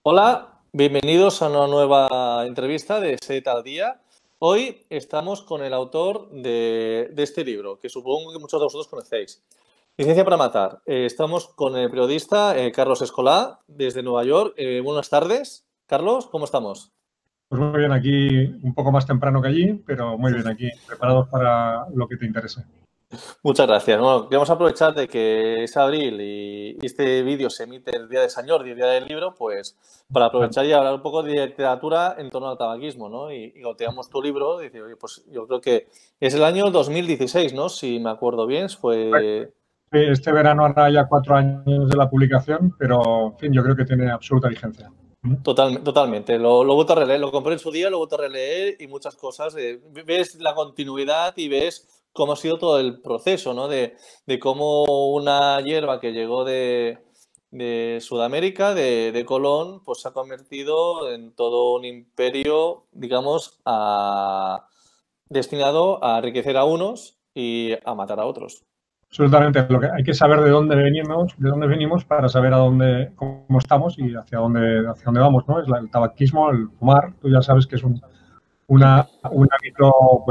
Hola, bienvenidos a una nueva entrevista de SET al Día. Hoy estamos con el autor de este libro, que supongo que muchos de vosotros conocéis. Licencia para matar. Estamos con el periodista Carlos Escolá, desde Nueva York. Buenas tardes. Carlos, ¿cómo estamos? Pues muy bien, aquí un poco más temprano que allí, pero muy bien, aquí preparados para lo que te interese. Muchas gracias. Bueno, queremos aprovechar de que es abril y este vídeo se emite el día de San Jordi, el día del libro, pues para Claro. aprovechar y hablar un poco de literatura en torno al tabaquismo, ¿no? Y cuando teníamos tu libro, dice, oye, pues yo creo que es el año 2016, ¿no? Si me acuerdo bien, fue Este verano hará ya 4 años de la publicación, pero en fin, yo creo que tiene absoluta vigencia. totalmente. Lo he vuelto a releer, lo compré en su día, lo he vuelto a releer y muchas cosas. Ves la continuidad y ves cómo ha sido todo el proceso, ¿no? De cómo una hierba que llegó de Sudamérica, de Colón, pues se ha convertido en todo un imperio, digamos, destinado a enriquecer a unos y a matar a otros. Absolutamente. Hay que saber de dónde venimos para saber cómo estamos y hacia dónde vamos, ¿no? El tabaquismo, el fumar, tú ya sabes que es un hábito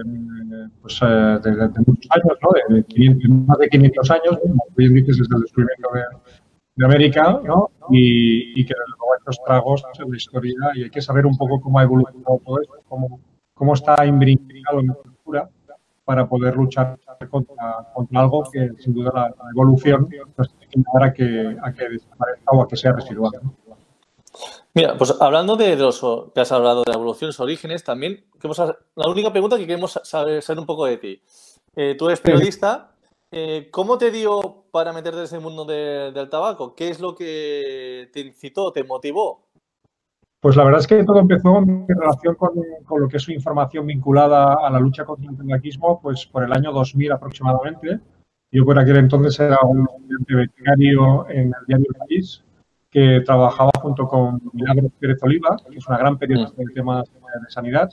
de muchos años, ¿no? Más de 500 años, ¿no? Como bien dices, desde el descubrimiento de América, ¿no? Y que desde luego estos tragos en la historia, y hay que saber un poco cómo ha evolucionado todo esto, cómo está imbrincado en la cultura para poder luchar contra algo que sin duda la evolución nos tiene que llevar a que desaparezca o a que sea residual, ¿no? Mira, pues hablando de los que has hablado de la evolución, los orígenes, también la única pregunta que queremos saber un poco de ti. Tú eres periodista. ¿Cómo te dio para meterte en ese mundo del tabaco? ¿Qué es lo que te incitó, te motivó? Pues la verdad es que todo empezó en relación con lo que es su información vinculada a la lucha contra el tabaquismo, pues por el año 2000 aproximadamente. Yo por aquel entonces era un estudiante becario en el diario El País, que trabajaba junto con Milagros Pérez Oliva, que es una gran periodista en temas de sanidad.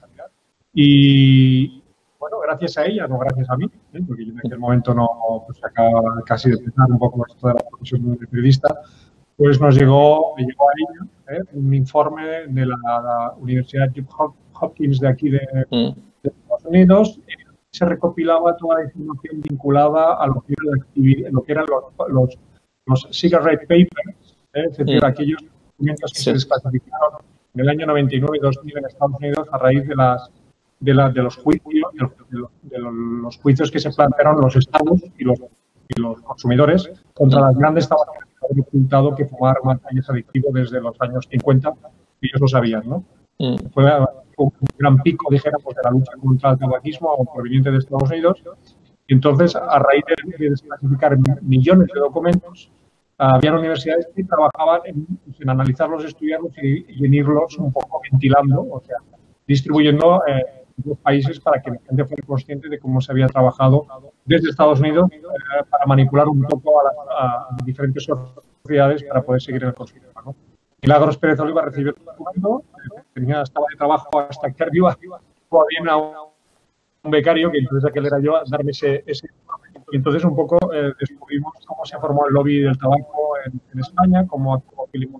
Y bueno, gracias a ella, no gracias a mí, porque yo en aquel momento no, pues acababa casi de empezar un poco esto de la profesión de periodista, pues me llegó a ella un informe de la Universidad Johns Hopkins de aquí Mm, de Estados Unidos. Se recopilaba toda la información vinculada a lo que, lo que eran los cigarette papers, es decir, mm, aquellos documentos que se sí. desclasificaron en el año 99 y 2000 en Estados Unidos a raíz de los juicios, los juicios que se plantearon los estados y los consumidores contra las grandes tabacaleras que habían ocultado que fumar marihuana es adictivo desde los años 50, y ellos lo sabían, ¿no? Mm, Fue un gran pico, dijéramos, de la lucha contra el tabaquismo proveniente de Estados Unidos. Y entonces, a raíz de desclasificar millones de documentos, había universidades que trabajaban en analizarlos, estudiarlos y en irlos un poco ventilando, o sea, distribuyendo los países para que la gente fuera consciente de cómo se había trabajado desde Estados Unidos para manipular un poco a diferentes sociedades para poder seguir en el consumo, ¿no? Milagros Pérez Oliva recibió el documento, estaba de trabajo hasta que arriba, todavía un becario, que entonces aquel era yo, a darme ese y entonces un poco descubrimos cómo se formó el lobby del tabaco en España, cómo actuó Philip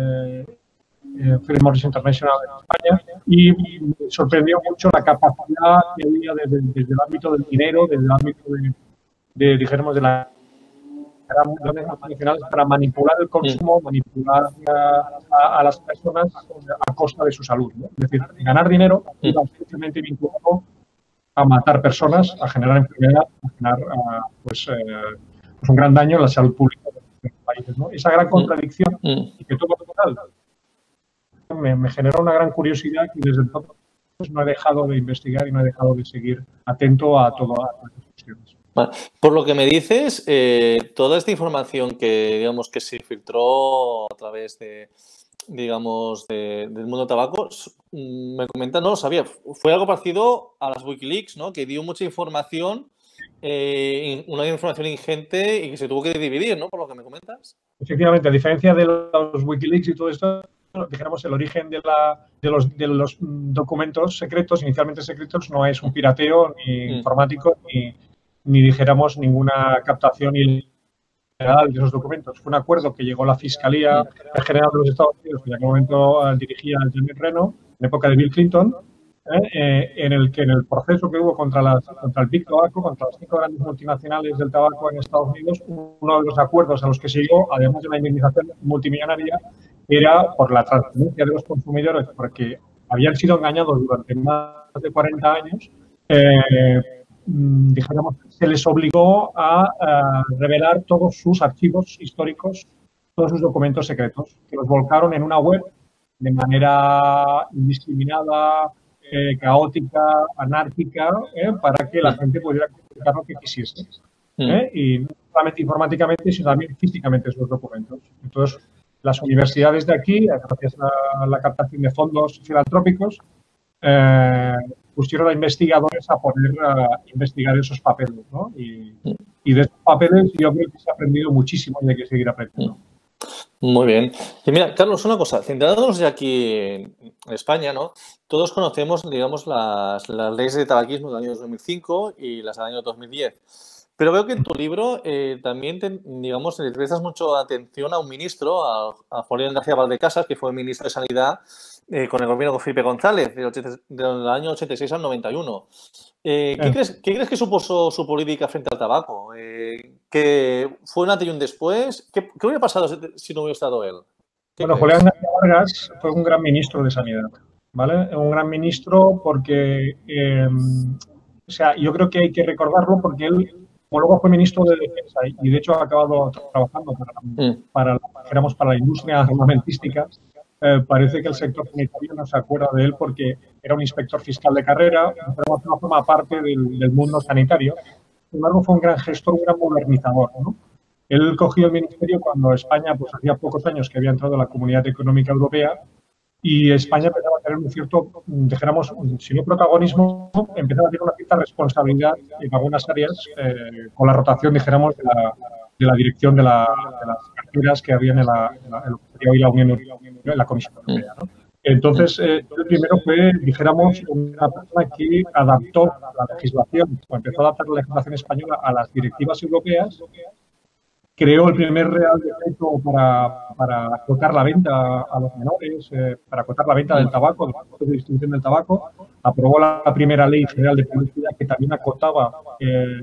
Morris International en España, y me sorprendió mucho la capacidad que había desde el ámbito del dinero, desde el ámbito dijéramos, de las grandes multinacionales para manipular el consumo, manipular a las personas a costa de su salud, ¿no? Es decir, ganar dinero iba estrictamente vinculado a matar personas, a generar enfermedad, a generar pues un gran daño en la salud pública de los países, ¿no? Esa gran contradicción y que todo total me generó una gran curiosidad y desde entonces no he dejado de investigar y no he dejado de seguir atento a todas las cuestiones. Vale. Por lo que me dices, toda esta información que digamos que se filtró a través del mundo del tabaco, me comenta, no lo sabía, fue algo parecido a las Wikileaks, ¿no? Que dio mucha información, una información ingente y que se tuvo que dividir, ¿no? Por lo que me comentas. Efectivamente, a diferencia de los Wikileaks y todo esto, dijéramos, el origen de los documentos secretos, inicialmente secretos, no es un pirateo ni informático, ni dijéramos ninguna captación ilegal general de esos documentos fue un acuerdo que llegó la Fiscalía General de los Estados Unidos, que en aquel momento dirigía Janet Reno, en época de Bill Clinton, en el que en el proceso que hubo contra el Big Tobacco, contra las 5 grandes multinacionales del tabaco en Estados Unidos, uno de los acuerdos a los que se llegó, además de la indemnización multimillonaria, era por la transparencia de los consumidores, porque habían sido engañados durante más de 40 años, dijéramos, se les obligó a revelar todos sus archivos históricos, todos sus documentos secretos, que los volcaron en una web de manera indiscriminada, caótica, anárquica, para que la gente pudiera comunicar lo que quisiese. Y no solamente informáticamente, sino también físicamente esos documentos. Entonces, las universidades de aquí, gracias a la captación de fondos filantrópicos, pusieron a investigadores a poder investigar esos papeles, ¿no? Y de esos papeles yo creo que se ha aprendido muchísimo y hay que seguir aprendiendo. Muy bien. Y mira, Carlos, una cosa, centrándonos ya aquí en España, ¿no? Todos conocemos, digamos, las leyes de tabaquismo del año 2005 y las del año 2010. Pero veo que en tu libro también, digamos, le prestas mucho atención a un ministro, a Julián García Valdecasas, que fue ministro de Sanidad con el gobierno de Felipe González, del año 86 al 91. ¿Qué crees que supuso su política frente al tabaco? ¿Que fue un antes y un después? ¿Qué hubiera pasado si no hubiera estado él? Bueno, Julián García Vargas fue un gran ministro de Sanidad, ¿vale? Un gran ministro porque, o sea, yo creo que hay que recordarlo porque él, como luego fue ministro de Defensa y de hecho ha acabado trabajando para la industria armamentística, parece que el sector sanitario no se acuerda de él porque era un inspector fiscal de carrera, pero no forma parte del mundo sanitario. Sin embargo, fue un gran gestor, un gran modernizador, ¿no? Él cogió el ministerio cuando España, pues hacía pocos años que había entrado a la Comunidad Económica Europea y España empezaba a tener un cierto, dijéramos, si no protagonismo, empezaba a tener una cierta responsabilidad en algunas áreas con la rotación, dijéramos, de la dirección de las carteras que había en la Unión Europea, en la Comisión Europea, ¿no? Entonces, el primero fue, dijéramos, una persona que adaptó la legislación, o empezó a adaptar la legislación española a las directivas europeas, creó el primer Real Decreto para acotar la venta a los menores, para acotar la venta del tabaco, de la distribución del tabaco, aprobó la primera Ley General de Publicidad que también acotaba lo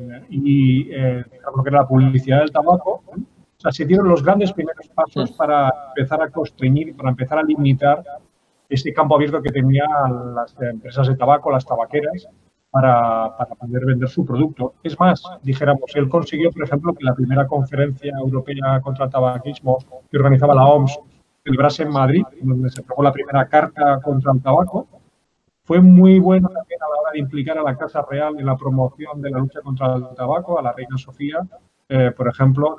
que era la publicidad del tabaco. O sea, se dieron los grandes primeros pasos para empezar a constreñir y para empezar a limitar ese campo abierto que tenían las empresas de tabaco, las tabaqueras, para poder vender su producto. Es más, dijéramos, él consiguió, por ejemplo, que la primera conferencia europea contra el tabaquismo que organizaba la OMS celebrase en Madrid, donde se aprobó la primera carta contra el tabaco. Fue muy bueno también a la hora de implicar a la Casa Real en la promoción de la lucha contra el tabaco, a la reina Sofía. Por ejemplo,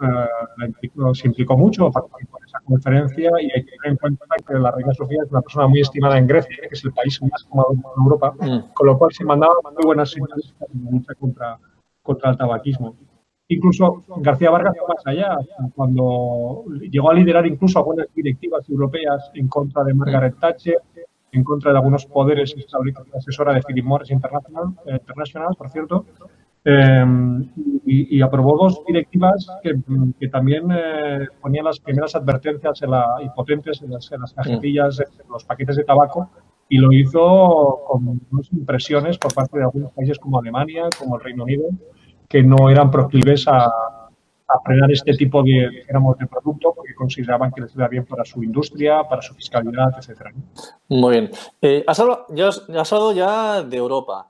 se implicó mucho, participó en esa conferencia y hay que tener en cuenta que la reina Sofía es una persona muy estimada en Grecia, que es el país más fumado de Europa, con lo cual se mandaban muy buenas señales en la lucha contra el tabaquismo. Incluso García Vargas fue más allá, cuando llegó a liderar incluso algunas directivas europeas en contra de Margaret Thatcher, en contra de algunos poderes establecidos, asesora de Philip Morris International, por cierto, y aprobó dos directivas que también ponían las primeras advertencias y potentes en las cajetillas de los paquetes de tabaco, y lo hizo con unas impresiones por parte de algunos países como Alemania, como el Reino Unido, que no eran proclives a frenar este tipo de producto porque consideraban que les iba bien para su industria, para su fiscalidad, etcétera. Muy bien. Has hablado ya de Europa.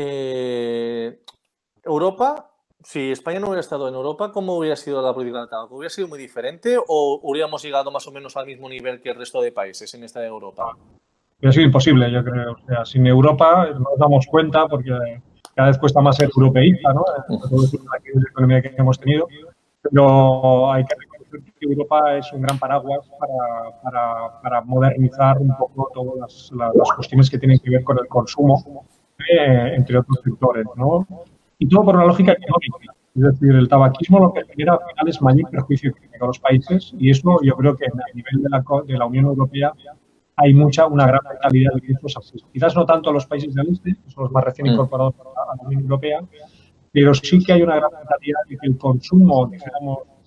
Europa, si España no hubiera estado en Europa, ¿cómo hubiera sido la política del tabaco? ¿Hubiera sido muy diferente o hubiéramos llegado más o menos al mismo nivel que el resto de países en esta Europa? Hubiera sido imposible, yo creo. O sea, sin Europa no nos damos cuenta porque cada vez cuesta más ser europeísta, ¿no? La crisis de economía que hemos tenido. Pero hay que reconocer que Europa es un gran paraguas para modernizar un poco todas las cuestiones que tienen que ver con el consumo, entre otros sectores, ¿no? Y todo por una lógica económica. Es decir, el tabaquismo lo que genera al final es mayor perjuicio económico a los países y eso yo creo que a nivel de la Unión Europea hay una gran mentalidad de que esto es así. Quizás no tanto los países del este, que son los más recién incorporados a la Unión Europea, pero sí que hay una gran mentalidad de que el consumo, digamos,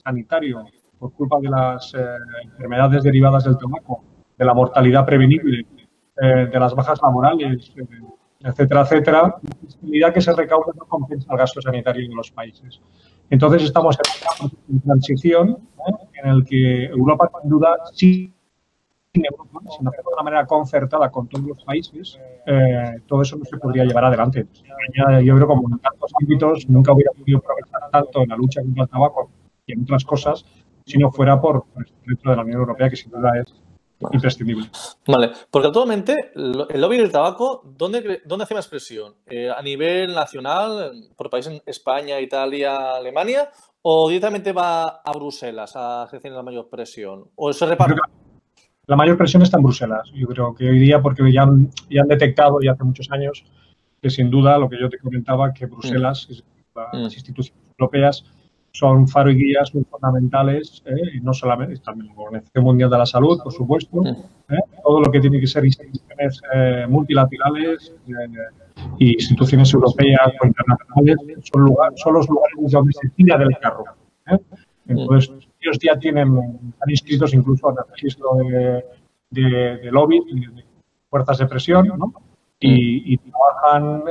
sanitario por culpa de las enfermedades derivadas del tabaco, de la mortalidad prevenible, de las bajas laborales, etcétera, etcétera, la fiscalidad que se recauda no compensa el gasto sanitario de los países. Entonces, estamos en una transición en el que Europa, sin duda, sin Europa, si no hacerlo de una manera concertada con todos los países, todo eso no se podría llevar adelante. Yo creo que como en tantos ámbitos nunca hubiera podido progresar tanto en la lucha contra el tabaco y en otras cosas si no fuera por dentro de la Unión Europea, que sin duda es imprescindible. Vale, porque actualmente el lobby del tabaco, ¿dónde hace más presión? ¿A nivel nacional, por países España, Italia, Alemania? ¿O directamente va a Bruselas a ejercer la mayor presión? ¿O se reparte? La mayor presión está en Bruselas. Yo creo que hoy día, porque ya han detectado ya hace muchos años que sin duda lo que yo te comentaba, que Bruselas, las instituciones europeas, son faro y guías muy fundamentales, y no solamente, también la Organización Mundial de la Salud, por supuesto, todo lo que tiene que ser instituciones multilaterales y instituciones europeas o internacionales son los lugares donde se tira del carro. Entonces, ellos ya están inscritos incluso en el registro de lobby, de fuerzas de presión, ¿no? Y trabajan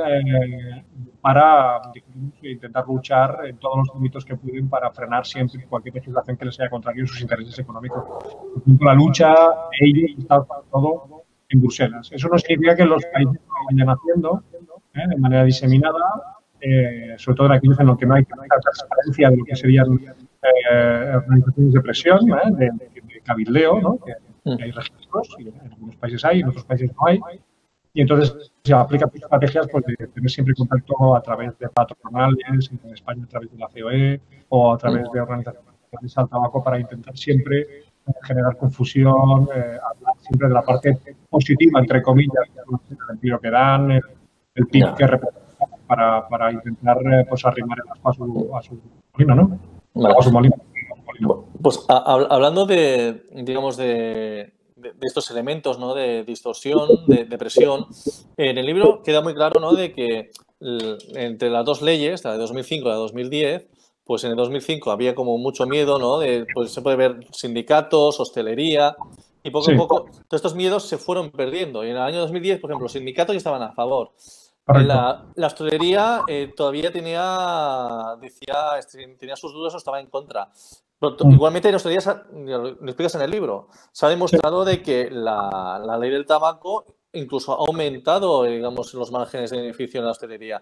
para intentar luchar en todos los ámbitos que pueden para frenar siempre cualquier legislación que les sea contraria a sus intereses económicos. Por ejemplo, la lucha de ellos está todo en Bruselas. Eso no significa que los países lo vayan haciendo de manera diseminada, sobre todo en aquellos en los que no hay tanta transparencia de lo que serían organizaciones de presión, de cabildeo, ¿no? Que hay registros, y en algunos países hay, en otros países no hay. Y entonces se aplican estrategias pues, de tener siempre contacto a través de patronales, en España a través de la COE o a través de organizaciones al tabaco para intentar siempre generar confusión, hablar siempre de la parte positiva, entre comillas, el sentido que dan, el PIB que representan para intentar pues, arrimar el asco a su molino, ¿no? Vale. A su molino. Pues hablando digamos, de estos elementos, ¿no? De distorsión, de presión, en el libro queda muy claro, ¿no? De que entre las dos leyes, la de 2005 y la de 2010, pues en el 2005 había como mucho miedo, ¿no? Pues se puede ver sindicatos, hostelería, y poco a poco todos estos miedos se fueron perdiendo. Y en el año 2010, por ejemplo, los sindicatos ya estaban a favor. La hostelería todavía tenía sus dudas o estaba en contra. Pero igualmente en hostelería, lo explicas en el libro, se ha demostrado de que la ley del tabaco incluso ha aumentado, digamos, los márgenes de beneficio en la hostelería.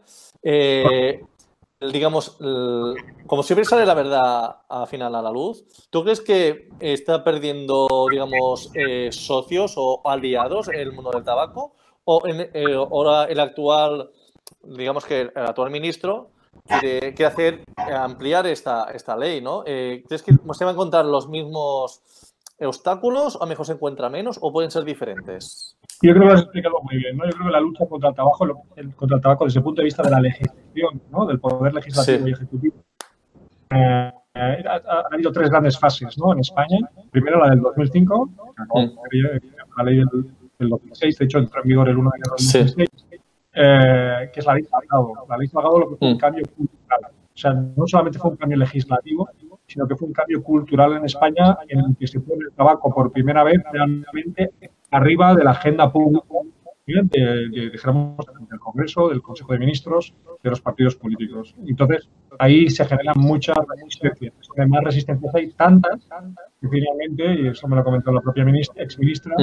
Digamos, como siempre sale la verdad al final a la luz, ¿tú crees que está perdiendo, digamos, socios o aliados en el mundo del tabaco? ¿O ahora el actual, digamos que el actual ministro quiere hacer ampliar esta ley, ¿no? ¿Crees que se van a encontrar los mismos obstáculos o a lo mejor se encuentra menos o pueden ser diferentes? Yo creo que lo has explicado muy bien, ¿no? Yo creo que la lucha contra el tabaco desde el punto de vista de la legislación, ¿no? Del poder legislativo y ejecutivo. Ha habido tres grandes fases, ¿no? En España. Primero la del 2005, la ley del 2006, de hecho entró en vigor el 1 de enero del 2006, que es la ley Salgado. La ley Salgado lo que fue un cambio cultural. O sea, no solamente fue un cambio legislativo, sino que fue un cambio cultural en España en el que se pone el tabaco por primera vez realmente arriba de la agenda pública del Congreso, del Consejo de Ministros, de los partidos políticos. Entonces, ahí se generan muchas resistencias. Además, resistencias hay tantas que finalmente, y eso me lo comentó la propia exministra,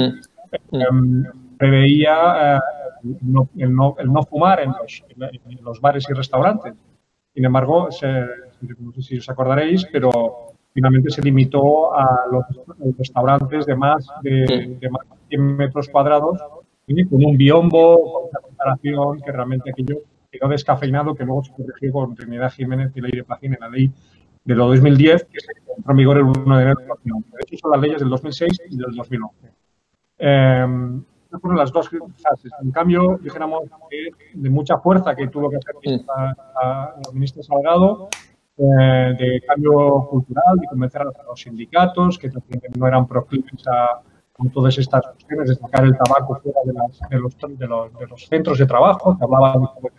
preveía el no fumar en los bares y restaurantes. Sin embargo, no sé si os acordaréis, pero finalmente se limitó a los restaurantes de más de 100 metros cuadrados, con un biombo, con una comparación que realmente aquello quedó descafeinado, que luego se corrigió con Trinidad Jiménez y Leire Pacín en la ley de 2010, que se entró en vigor el 1 de enero de 2011. De hecho, son las leyes del 2006 y del 2011. Estas fueron las dos fases. En cambio, dijéramos que de mucha fuerza que tuvo que hacer la ministra Salgado, de cambio cultural, de convencer a los sindicatos, que no eran proclives a todas estas cuestiones de sacar el tabaco fuera de los centros de trabajo, que hablaban de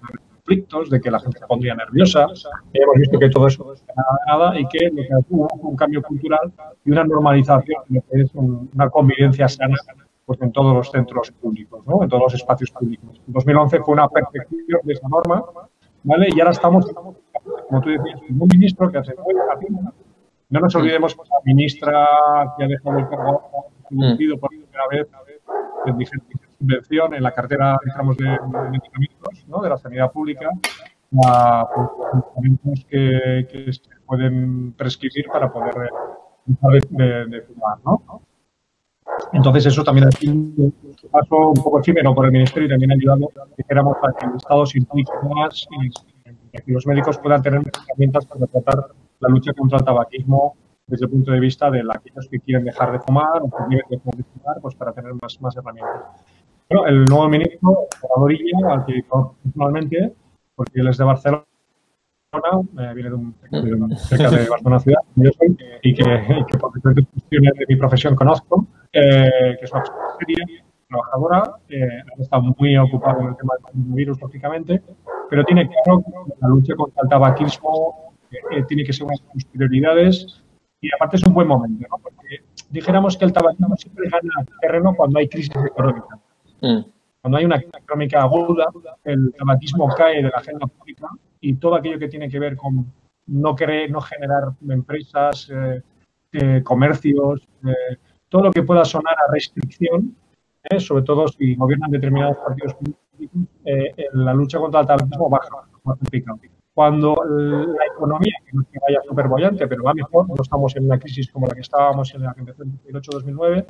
conflictos, de que la gente se pondría nerviosa. Hemos visto que todo eso no es nada y que lo que hubo fue un cambio cultural y una normalización de lo que es una convivencia sana pues, en todos los centros públicos, ¿no? En todos los espacios públicos. En 2011 fue una perfección de esa norma, ¿vale? Y ahora estamos, como tú decías, un ministro que hace muy rápido. No nos olvidemos que la ministra que ha dejado el cargo ha por primera vez en diferentes subvención en la cartera, digamos, de medicamentos, ¿no? De la sanidad pública, a medicamentos que se pueden prescribir para poder dejar de fumar, ¿no? Entonces, eso también ha sido un paso un poco efímero por el Ministerio y también ha ayudado, dijéramos, a que el Estado se implique más y que los médicos puedan tener herramientas para tratar la lucha contra el tabaquismo desde el punto de vista de aquellos que quieren dejar de fumar o que quieren dejar de fumar, pues para tener más herramientas. Bueno, el nuevo ministro, Salvador Illa, al que conozco personalmente, porque él es de Barcelona, viene cerca de Barcelona ciudad, yo soy, y que por diferentes cuestiones de mi profesión conozco, que es una persona seria, trabajadora, está muy ocupado en el tema del coronavirus, lógicamente, pero tiene claro que la lucha contra el tabaquismo tiene que ser una de sus prioridades y aparte es un buen momento, ¿no? Porque dijéramos que el tabaquismo siempre gana terreno cuando hay crisis económica. Cuando hay una crisis económica aguda, el tabaquismo cae de la agenda pública y todo aquello que tiene que ver con no generar empresas, comercios, todo lo que pueda sonar a restricción, sobre todo si gobiernan determinados partidos políticos, la lucha contra el tabaquismo baja. Cuando la economía, que no es que vaya súper bollante, pero va mejor, no estamos en una crisis como la que estábamos en la que empezó en 2008-2009,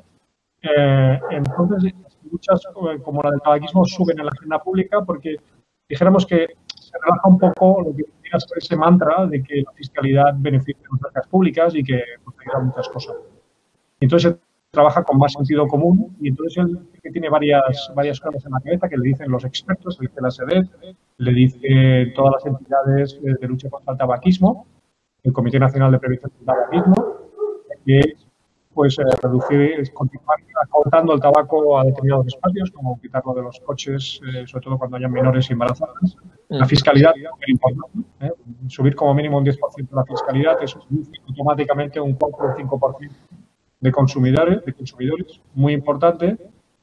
entonces las luchas como la del tabaquismo suben en la agenda pública porque dijéramos que se relaja un poco lo que podría ser ese mantra de que la fiscalidad beneficia a las arcas públicas y que pues, ayuda a muchas cosas. Entonces trabaja con más sentido común y entonces él que tiene varias cosas en la cabeza que le dicen los expertos, le dice la SEDEF, le dice todas las entidades de lucha contra el tabaquismo, el Comité Nacional de Prevención del Tabaquismo, que es pues reducir, continuar acotando el tabaco a determinados espacios, como quitarlo de los coches, sobre todo cuando hayan menores embarazadas. La fiscalidad es muy importante, subir como mínimo un 10% la fiscalidad, eso reduce automáticamente un 4 o 5% de consumidores, muy importante.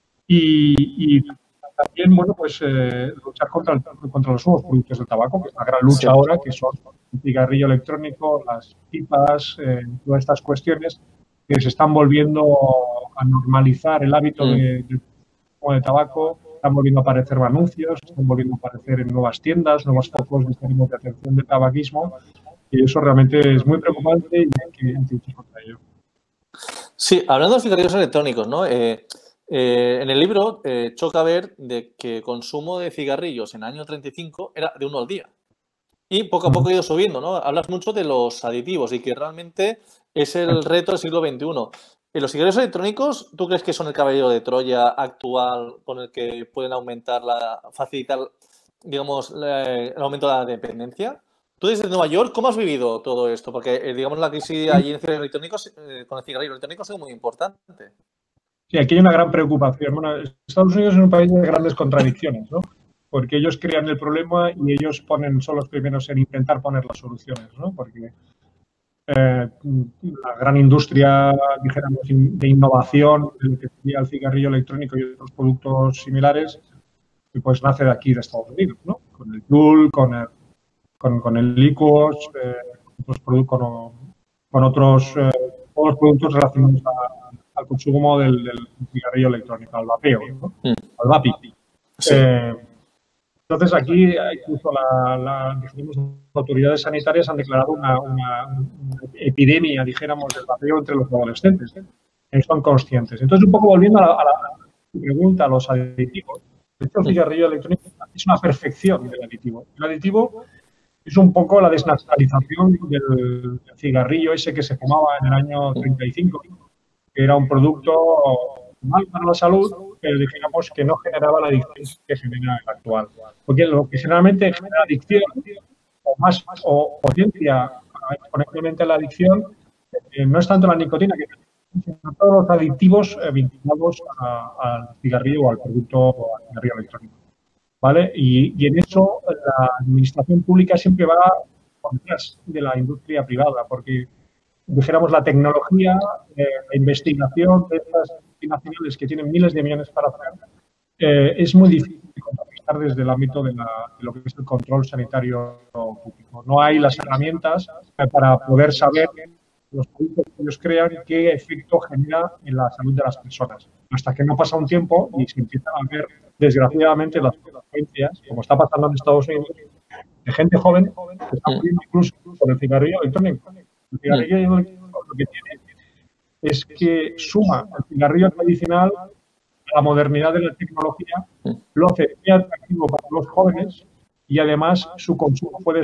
Y también, bueno, pues luchar contra los nuevos productos del tabaco, que es una gran lucha ahora, que son el cigarrillo electrónico, las pipas, todas estas cuestiones que se están volviendo a normalizar el hábito de tabaco, están volviendo a aparecer anuncios, están volviendo a aparecer en nuevas tiendas, nuevos focos de atención del tabaquismo, y eso realmente es muy preocupante y hay que luchar contra ello. Sí, hablando de cigarrillos electrónicos, ¿no? En el libro choca ver de que el consumo de cigarrillos en el año 35 era de 1 al día. Y poco a poco ha ido subiendo, ¿no? Hablas mucho de los aditivos y que realmente es el reto del siglo XXI. ¿Los cigarrillos electrónicos, tú crees que son el caballero de Troya actual con el que pueden facilitar, digamos, el aumento de la dependencia? Tú desde Nueva York, ¿cómo has vivido todo esto? Porque, digamos, la crisis allí en cigarrillos electrónicos, con el cigarrillo electrónico ha sido muy importante. Sí, aquí hay una gran preocupación. Bueno, Estados Unidos es un país de grandes contradicciones, ¿no? Porque ellos crean el problema y ellos son los primeros en intentar poner las soluciones, ¿no? Porque la gran industria, dijéramos, de innovación, de lo que sería el cigarrillo electrónico y otros productos similares, pues nace de aquí, de Estados Unidos, ¿no? Con el Juul, con el Liquos, con otros todos los productos relacionados al consumo del cigarrillo electrónico, al vapeo, ¿no? Al vapi. Sí. Entonces, aquí incluso las autoridades sanitarias han declarado una epidemia, dijéramos, del vapeo entre los adolescentes. Son conscientes. Entonces, un poco volviendo a la pregunta, a los aditivos. De hecho, el cigarrillo electrónico es una perfección del aditivo. El aditivo es un poco la desnaturalización del cigarrillo ese que se fumaba en el año 35, que era un producto mal para la salud, pero dijéramos que no generaba la adicción que genera el actual. Porque lo que generalmente genera adicción o potencia exponencialmente la adicción no es tanto la nicotina, sino todos los aditivos vinculados al cigarrillo o al producto o al cigarrillo electrónico. ¿vale? Y en eso la administración pública siempre va por detrás de la industria privada, porque dijéramos la tecnología, la investigación de estas multinacionales que tienen miles de millones para hacer, es muy difícil de contrarrestar desde el ámbito de lo que es el control sanitario público. No hay las herramientas para poder saber los productos que ellos crean qué efecto genera en la salud de las personas. Hasta que no pasa un tiempo y se empiezan a ver, desgraciadamente, las consecuencias, como está pasando en Estados Unidos, de gente joven que está muriendo incluso con el cigarrillo electrónico. El cigarrillo electrónico lo que tiene es que suma el cigarrillo tradicional a la modernidad de la tecnología, lo hace muy atractivo para los jóvenes y además su consumo puede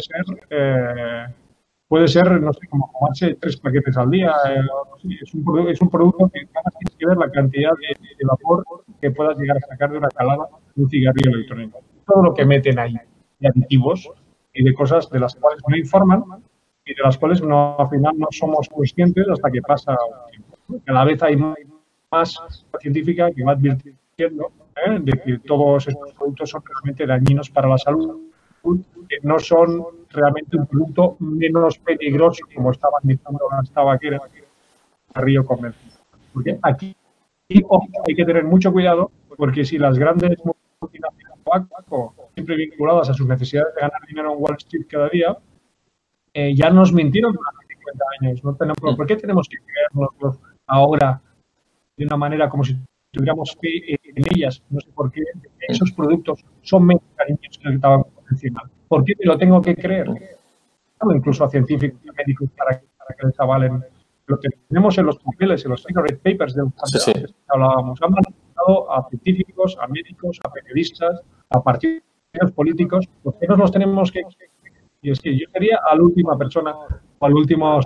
ser, no sé, como tomarse 3 paquetes al día. Es un producto que tienes que ver la cantidad de vapor que puedas llegar a sacar de una calada de un cigarrillo electrónico. Todo lo que meten ahí de aditivos y de cosas de las cuales no informan y de las cuales al final no somos conscientes hasta que pasa un tiempo. Cada vez hay más científica que va advirtiendo de que todos estos productos son realmente dañinos para la salud, que no son realmente un producto menos peligroso, como estaban diciendo las tabaqueras, cigarrillo convencional. Porque aquí hay que tener mucho cuidado, porque si las grandes multinacionales de tabaco, siempre vinculadas a sus necesidades de ganar dinero en Wall Street cada día, ya nos mintieron durante 50 años. ¿No? ¿Por qué tenemos que creernos ahora de una manera como si tuviéramos fe en ellas? No sé por qué. Esos productos son menos cariñosos que el tabaco convencional. ¿Por qué me lo tengo que creer? Incluso a científicos y a médicos para que les avalen. Lo que tenemos en los papeles, en los secret papers de los que hablábamos, han manipulado a científicos, a médicos, a periodistas, a partidos políticos. ¿Por qué nos los tenemos que creer? Y es que yo sería a la última persona o al último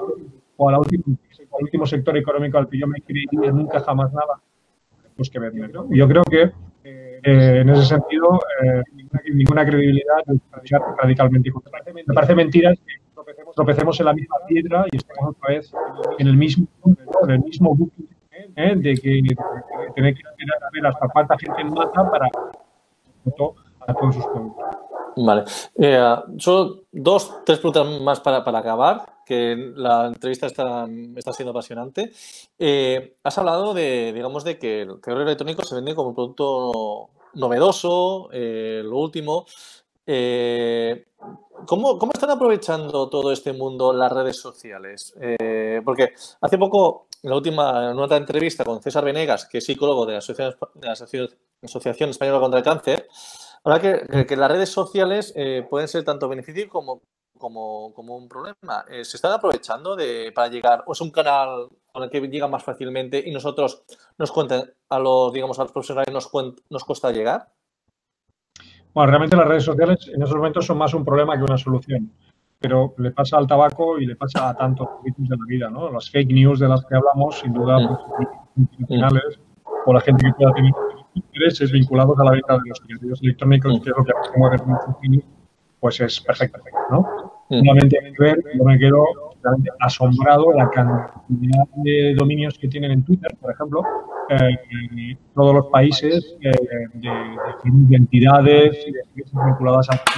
sector económico al que yo me creería nunca jamás nada pues que vender, ¿no? Yo creo que en ese sentido ninguna credibilidad es radicalmente contra. Me parece mentira que tropecemos en la misma piedra y estemos otra vez en el mismo punto, en el mismo bucle, de que tener que esperar a ver hasta cuánta gente mata para a todos sus productos. Vale. Solo 2, 3 preguntas más para acabar, que la entrevista está siendo apasionante. Has hablado de que el cigarrillo electrónico se vende como un producto novedoso, lo último. ¿Cómo están aprovechando todo este mundo las redes sociales? Porque hace poco, en una otra entrevista con César Venegas, que es psicólogo de la Asociación Española contra el Cáncer, ahora que las redes sociales pueden ser tanto beneficio como un problema. ¿Se están aprovechando para llegar, o es un canal con el que llega más fácilmente y nosotros nos cuentan a los profesionales nos cuesta llegar? Bueno, realmente las redes sociales en esos momentos son más un problema que una solución, pero le pasa al tabaco y le pasa a tantos ámbitos de la vida, ¿no? Las fake news de las que hablamos, sin duda, pues, multinacionales o la gente que pueda tener intereses vinculados a la venta de los cigarrillos electrónicos, que es lo que mueve mucho, pues es perfecto, ¿no? Solamente hay que ver, yo me quedo realmente asombrado de la cantidad de dominios que tienen en Twitter, por ejemplo, todos los países de entidades vinculadas a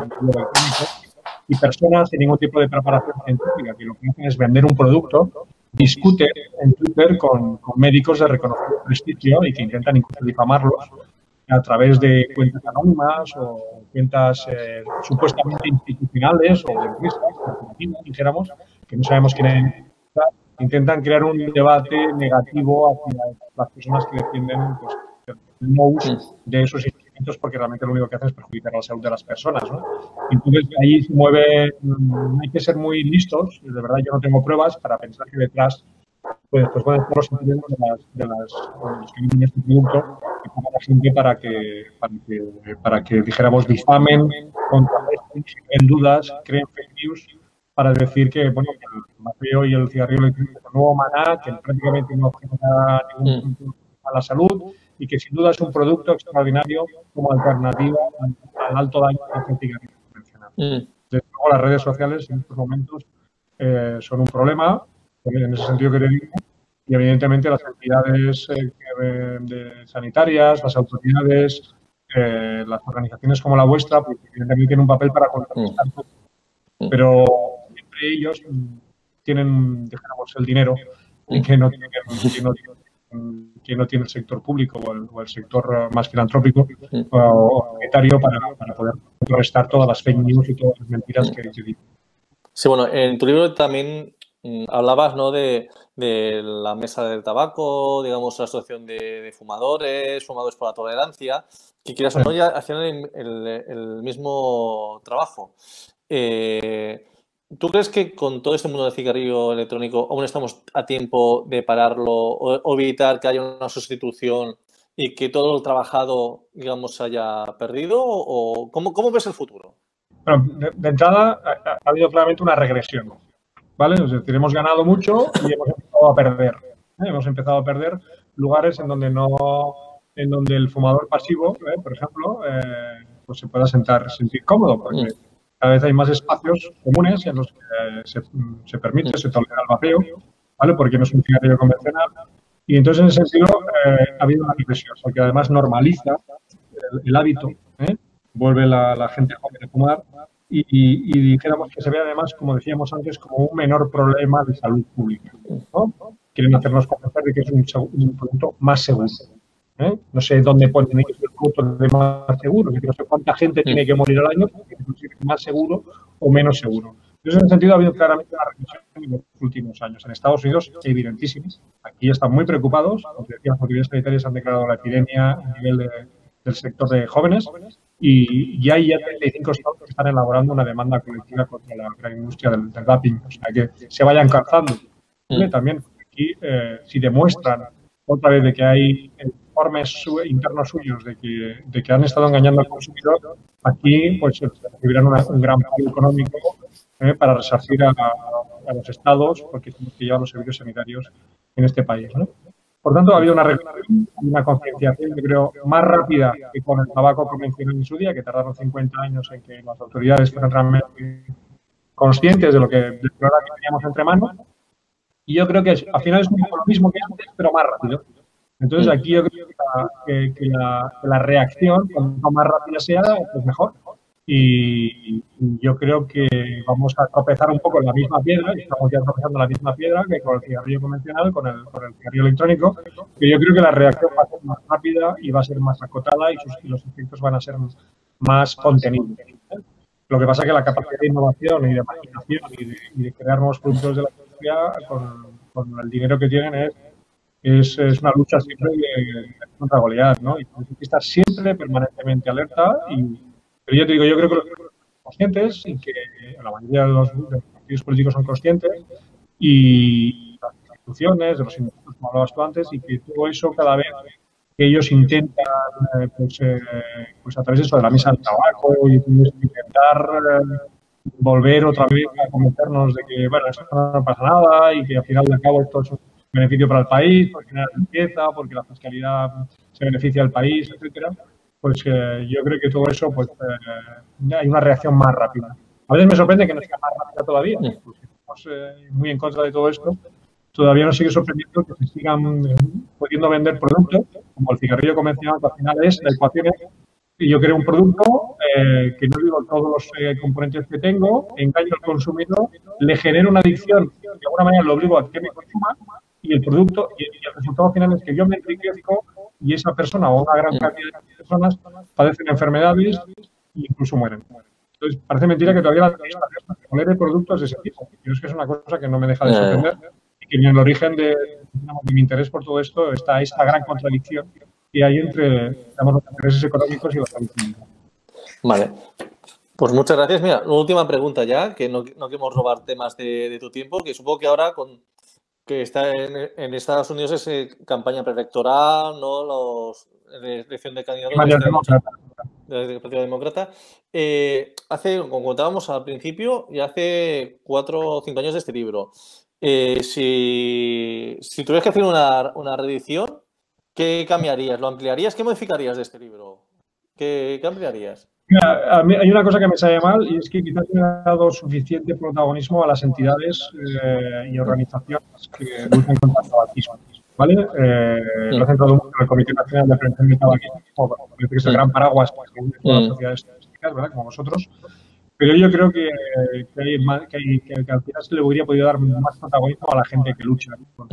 y personas sin ningún tipo de preparación científica, que lo que hacen es vender un producto, discuten en Twitter con médicos de reconocido prestigio y que intentan incluso difamarlos a través de cuentas anónimas o cuentas supuestamente institucionales o de empresas, dijéramos, que no sabemos quién es. Intentan crear un debate negativo hacia las personas que defienden pues, el no uso de esos instrumentos porque realmente lo único que hacen es perjudicar la salud de las personas, ¿no? Entonces, ahí se mueve, hay que ser muy listos, de verdad yo no tengo pruebas para pensar que detrás pues pueden estar los intereses de los que vienen este producto y para la gente para que dijéramos difamen, contrarresten, creen dudas, creen fake news para decir que, bueno, que el vapeo y el cigarrillo electrónico es un nuevo maná, que prácticamente no genera ningún punto a la salud y que sin duda es un producto extraordinario como alternativa al alto daño que el cigarrillo convencional. Desde luego, las redes sociales en estos momentos son un problema, en ese sentido que te digo, y evidentemente las entidades sanitarias, las autoridades las organizaciones como la vuestra, pues, evidentemente tienen un papel para contrarrestar todo. Pero siempre ellos tienen, dijéramos, el dinero que no tiene el sector público o el sector más filantrópico o monetario para poder contrarrestar todas las fake news y todas las mentiras que dicen. Sí, bueno, en tu libro también hablabas, ¿no?, de la mesa del tabaco, digamos, la asociación de fumadores por la tolerancia, que quieras o no ya hacían el mismo trabajo. ¿Tú crees que con todo este mundo del cigarrillo electrónico aún estamos a tiempo de pararlo o evitar que haya una sustitución y que todo lo trabajado, digamos, se haya perdido? ¿O cómo ves el futuro? Bueno, de entrada ha habido claramente una regresión, ¿vale? Es decir, hemos ganado mucho y hemos empezado a perder. Hemos empezado a perder lugares en donde el fumador pasivo, por ejemplo, pues se pueda sentir cómodo, porque cada vez hay más espacios comunes en los que se permite, se tolera el vapeo, ¿vale? Porque no es un cigarrillo convencional. Y entonces, en ese sentido, ha habido una regresión, porque además normaliza el hábito, vuelve la gente joven a fumar y dijéramos que se ve además, como decíamos antes, como un menor problema de salud pública, ¿no? Quieren hacernos convencer de que es un producto más seguro. No sé dónde ponen ellos el producto de más seguro, no sé cuánta gente tiene que morir al año, porque es más seguro o menos seguro. Entonces, en ese sentido, ha habido claramente una regresión en los últimos años. En Estados Unidos, evidentísimas. Aquí están muy preocupados. Como decía, las autoridades sanitarias han declarado la epidemia a nivel del sector de jóvenes y hay ya 35 estados que están elaborando una demanda colectiva contra la gran industria del vaping. O sea, que se vayan calzando. También aquí, si demuestran otra vez de que hay informes internos suyos de que han estado engañando al consumidor, aquí pues recibirán un gran pago económico para resarcir a los estados, porque son los que llevan los servicios sanitarios en este país, ¿no? Por tanto, ha habido una concienciación, yo creo, más rápida que con el tabaco convencional en su día, que tardaron 50 años en que las autoridades fueran realmente conscientes de lo que ahora teníamos entre manos. Y yo creo que al final es un poco lo mismo que antes, pero más rápido. Entonces, aquí yo creo que la reacción, cuanto más rápida sea, pues mejor. Y yo creo que vamos a tropezar un poco en la misma piedra, y estamos ya tropezando en la misma piedra que con el cigarrillo convencional, con el cigarrillo electrónico, que yo creo que la reacción va a ser más rápida y va a ser más acotada y los efectos van a ser más contenidos. Lo que pasa es que la capacidad de innovación y de imaginación y de crear nuevos productos de la industria con el dinero que tienen es una lucha siempre contra Goliat, ¿no? Y hay que estar siempre permanentemente alerta. Pero yo te digo, yo creo que los son conscientes y que la mayoría de los partidos políticos son conscientes y las instituciones, de los sindicatos, como hablabas tú antes, y que todo eso cada vez que ellos intentan, pues a través de eso de la mesa del tabaco y intentar volver otra vez a convencernos de que, bueno, esto no pasa nada y que al final de cabo esto es un beneficio para el país, porque genera riqueza, porque la fiscalidad se beneficia al país, etcétera. Pues yo creo que todo eso, pues hay una reacción más rápida. A veces me sorprende que no sea más rápida todavía, porque estamos muy en contra de todo esto. Todavía nos sigue sorprendiendo que se sigan pudiendo vender productos, como el cigarrillo convencional, que al final es la ecuación. Y yo creo un producto que no digo todos los componentes que tengo, engaño al consumidor, le genero una adicción, de alguna manera lo obligo a que me consuma, y el producto, y el resultado final es que yo me enriquezco y esa persona o una gran cantidad de personas padecen enfermedades e incluso mueren. Entonces, parece mentira que todavía la administración tolere productos de ese tipo. Yo es que es una cosa que no me deja de sorprender y que en el origen de mi interés por todo esto está esta gran contradicción que hay entre, digamos, los intereses económicos y los políticos. Vale. Pues muchas gracias. Mira, una última pregunta ya, que no queremos robar temas de tu tiempo, que supongo que ahora que está en Estados Unidos es campaña preelectoral, ¿no? La elección de candidatos del Partido Demócrata. Como contábamos al principio, ya hace 4 o 5 años de este libro. Si tuvieras que hacer una reedición, ¿qué cambiarías? ¿Lo ampliarías? ¿Qué modificarías de este libro? ¿Qué ampliarías? Mira, a mí hay una cosa que me sale mal y es que quizás no he dado suficiente protagonismo a las entidades y organizaciones que luchan contra el tabaquismo. ¿vale? Lo hacen todo el mundo en el Comité Nacional de Prevención del Tabaquismo, parece que es el gran paraguas para todas las sociedades científicas, ¿verdad? Como vosotros. Pero yo creo que al final se le hubiera podido dar más protagonismo a la gente que lucha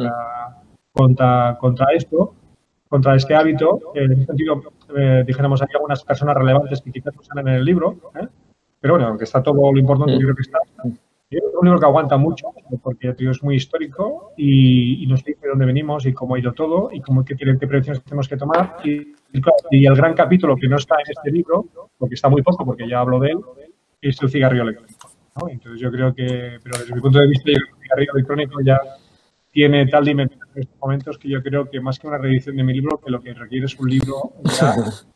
contra esto, contra este hábito. En ese sentido, dijéramos, hay algunas personas relevantes que quizás no salen en el libro, pero bueno, aunque está todo lo importante, yo creo que está. Es un libro que aguanta mucho, porque tío, es muy histórico y nos dice de dónde venimos y cómo ha ido todo y qué prevenciones tenemos que tomar. Y el gran capítulo que no está en este libro, porque está muy poco, porque ya hablo de él, es el cigarrillo electrónico, ¿no? Entonces yo creo que, pero desde mi punto de vista, el cigarrillo electrónico ya tiene tal dimensión en estos momentos que yo creo que más que una reedición de mi libro, que lo que requiere es un libro ya,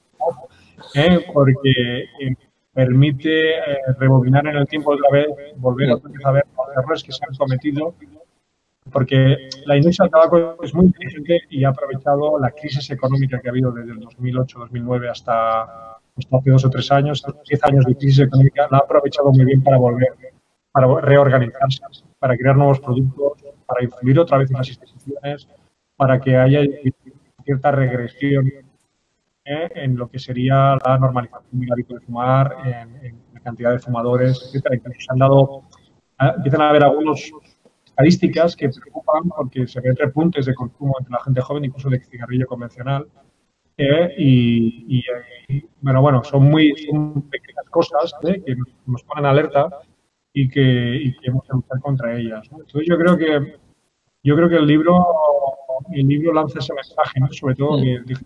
porque permite rebobinar en el tiempo otra vez, volver otra vez a ver los errores que se han cometido, porque la industria del tabaco es muy inteligente y ha aprovechado la crisis económica que ha habido desde el 2008-2009 hasta hace 2 o 3 años, 10 años de crisis económica, la ha aprovechado muy bien para reorganizarse, para crear nuevos productos, para influir otra vez en las instituciones, para que haya cierta regresión en lo que sería la normalización del hábito de fumar, en la cantidad de fumadores, etcétera. Incluso se han dado, empiezan a haber algunas estadísticas que preocupan porque se ven repuntes de consumo entre la gente joven, incluso de cigarrillo convencional. Bueno, son pequeñas cosas que nos ponen alerta y que hemos de luchar contra ellas, ¿no? Entonces yo creo que el libro lanza ese mensaje, ¿no? Sobre todo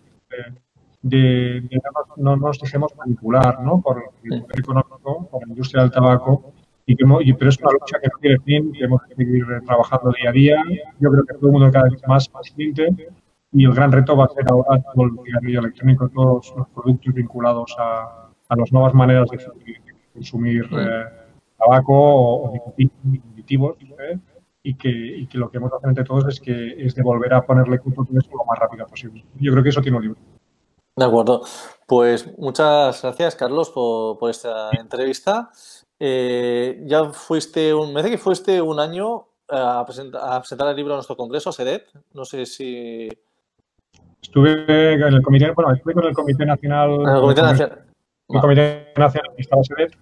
de no nos dejemos manipular, ¿no? Por el poder económico, por la industria del tabaco, pero es una lucha que no tiene fin, que hemos que seguir trabajando día a día. Yo creo que todo el mundo cada vez más consciente y el gran reto va a ser ahora todo el cigarrillo electrónico, todos los productos vinculados a las nuevas maneras de consumir tabaco o aditivos, y que lo que hemos de hacer entre todos es de volver a ponerle punto a eso lo más rápido posible. Yo creo que eso tiene un libro. De acuerdo. Pues muchas gracias, Carlos, por esta entrevista. Ya me parece que fuiste un año a presentar el libro a nuestro congreso, a SEDET. No sé si... Estuve en el comité, estuve con el Comité Nacional. En el Comité Nacional. El Comité Nacional que estaba SEDET,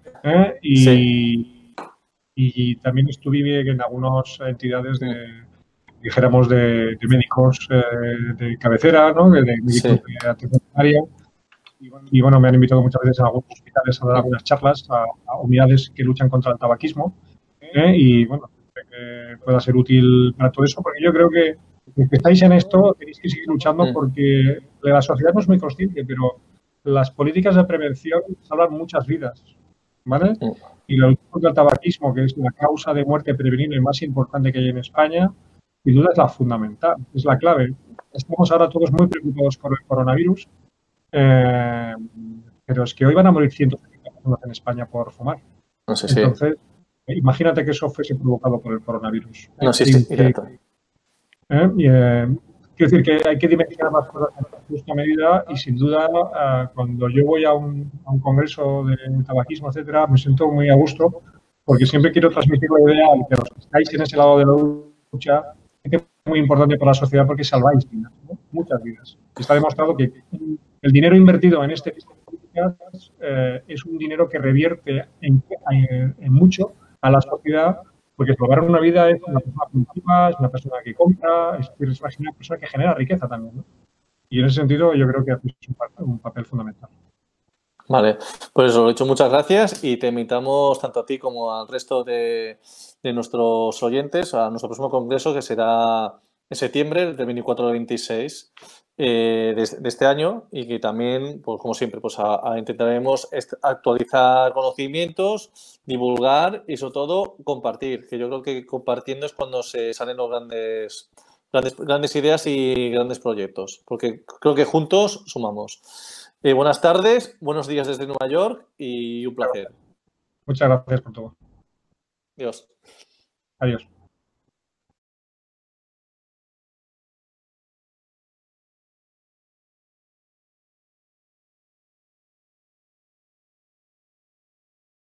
y también estuve en algunas entidades dijéramos, de médicos de cabecera, ¿no? De médicos de atención primaria. Y bueno, me han invitado muchas veces a algunos hospitales a dar algunas charlas a unidades que luchan contra el tabaquismo. Y bueno, que pueda ser útil para todo eso, porque yo creo que los que estáis en esto tenéis que seguir luchando porque la sociedad no es muy consciente, pero las políticas de prevención salvan muchas vidas, ¿vale? Y la lucha contra el tabaquismo, que es la causa de muerte prevenible más importante que hay en España, sin duda es la fundamental, es la clave. Estamos ahora todos muy preocupados por el coronavirus, pero es que hoy van a morir 150 personas en España por fumar. No sé, entonces, imagínate que eso fuese provocado por el coronavirus. No, sí. Quiero decir que hay que dimensionar las cosas en justa medida y, sin duda, cuando yo voy a un congreso de tabaquismo, etcétera, me siento muy a gusto porque siempre quiero transmitir la idea de que los que estáis en ese lado de la lucha es muy importante para la sociedad porque salváis vidas, ¿no? Muchas vidas. Está demostrado que el dinero invertido en este tipo de políticas es un dinero que revierte en mucho a la sociedad, porque salvar una vida es una persona productiva, es una persona que compra, es una persona que genera riqueza también, ¿no? Y en ese sentido yo creo que hace un papel fundamental. Vale, pues eso, lo he dicho, muchas gracias y te invitamos tanto a ti como al resto de nuestros oyentes a nuestro próximo congreso, que será en septiembre, del 24 al 26 de este año, y que también, pues como siempre, pues intentaremos actualizar conocimientos, divulgar y sobre todo compartir, que yo creo que compartiendo es cuando se salen los grandes ideas y grandes proyectos, porque creo que juntos sumamos. Buenas tardes, buenos días desde Nueva York y un placer. Muchas gracias por todo. Adiós. Adiós.